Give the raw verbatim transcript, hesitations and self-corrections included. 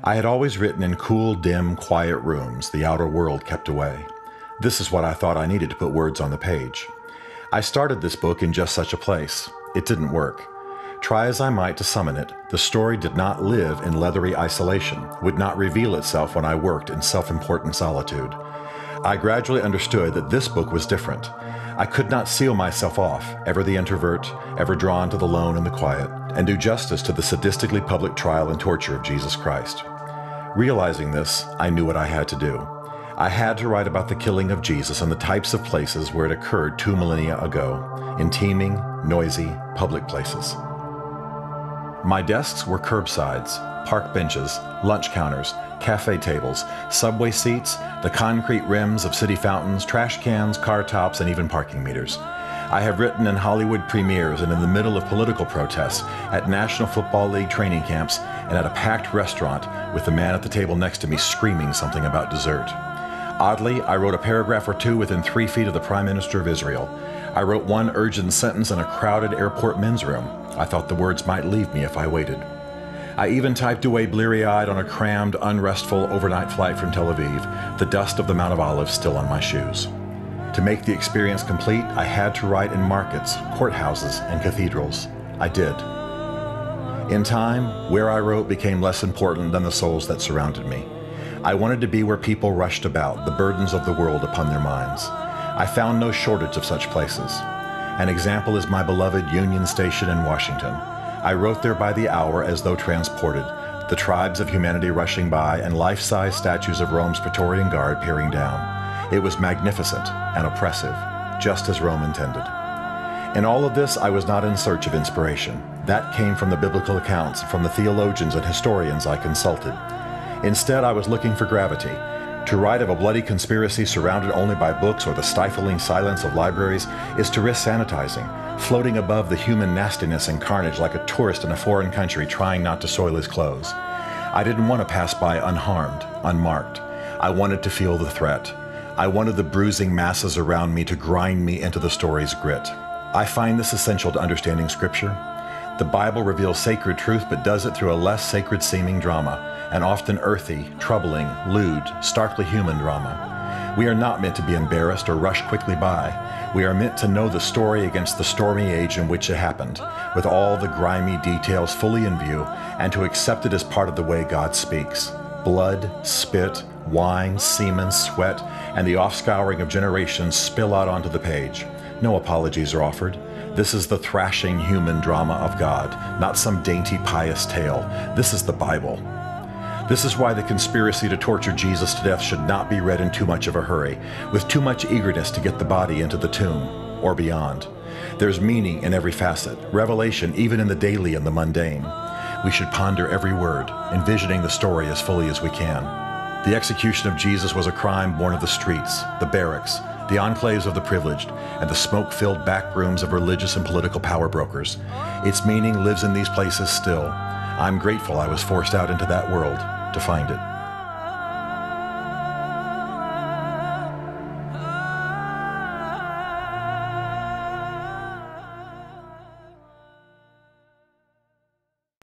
I had always written in cool, dim, quiet rooms, the outer world kept away. This is what I thought I needed to put words on the page. I started this book in just such a place. It didn't work. Try as I might to summon it, the story did not live in leathery isolation, would not reveal itself when I worked in self-important solitude. I gradually understood that this book was different. I could not seal myself off, ever the introvert, ever drawn to the lone and the quiet, and do justice to the sadistically public trial and torture of Jesus Christ. Realizing this, I knew what I had to do. I had to write about the killing of Jesus and the types of places where it occurred two millennia ago, in teeming, noisy, public places. My desks were curbsides, park benches, lunch counters, cafe tables, subway seats, the concrete rims of city fountains, trash cans, car tops, and even parking meters. I have written in Hollywood premieres and in the middle of political protests, at National Football League training camps, and at a packed restaurant with the man at the table next to me screaming something about dessert. Oddly, I wrote a paragraph or two within three feet of the Prime Minister of Israel. I wrote one urgent sentence in a crowded airport men's room. I thought the words might leave me if I waited. I even typed away bleary-eyed on a crammed, unrestful overnight flight from Tel Aviv, the dust of the Mount of Olives still on my shoes. To make the experience complete, I had to write in markets, courthouses, and cathedrals. I did. In time, where I wrote became less important than the souls that surrounded me. I wanted to be where people rushed about, the burdens of the world upon their minds. I found no shortage of such places. An example is my beloved Union Station in Washington. I wrote there by the hour as though transported, the tribes of humanity rushing by and life-size statues of Rome's Praetorian Guard peering down. It was magnificent and oppressive, just as Rome intended. In all of this, I was not in search of inspiration. That came from the biblical accounts, from the theologians and historians I consulted. Instead, I was looking for gravity. To write of a bloody conspiracy surrounded only by books or the stifling silence of libraries is to risk sanitizing, floating above the human nastiness and carnage like a tourist in a foreign country trying not to soil his clothes. I didn't want to pass by unharmed, unmarked. I wanted to feel the threat. I wanted the bruising masses around me to grind me into the story's grit. I find this essential to understanding Scripture. The Bible reveals sacred truth, but does it through a less sacred-seeming drama, an often earthy, troubling, lewd, starkly human drama. We are not meant to be embarrassed or rush quickly by. We are meant to know the story against the stormy age in which it happened, with all the grimy details fully in view, and to accept it as part of the way God speaks. Blood, spit, wine, semen, sweat, and the offscouring of generations spill out onto the page. No apologies are offered. This is the thrashing human drama of God, not some dainty pious tale. This is the Bible. This is why the conspiracy to torture Jesus to death should not be read in too much of a hurry, with too much eagerness to get the body into the tomb, or beyond. There's meaning in every facet, revelation even in the daily and the mundane. We should ponder every word, envisioning the story as fully as we can. The execution of Jesus was a crime born of the streets, the barracks, the enclaves of the privileged, and the smoke-filled back rooms of religious and political power brokers. Its meaning lives in these places still. I'm grateful I was forced out into that world to find it.